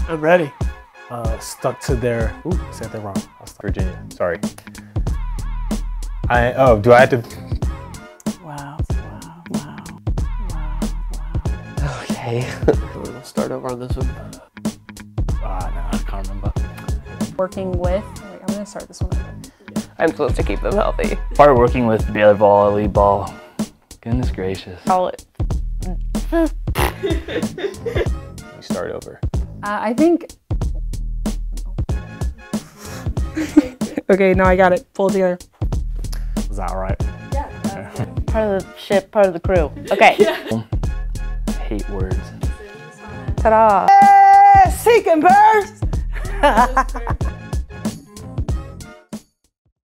I'm ready. Stuck to their. Ooh, I said that wrong. Virginia. Sorry. Do I have to? Wow. Okay. We'll start over on this one. No, I can't remember. Working with. Wait, I'm gonna start this one over. I'm supposed to keep them healthy. Part working with Baylor Volleyball. Goodness gracious. Call it. We start over. I think. Okay, now I got it. Pull it together. Is that all right? Yeah. Part of the ship, part of the crew. Okay. I hate words. Ta-da! Seek and burst.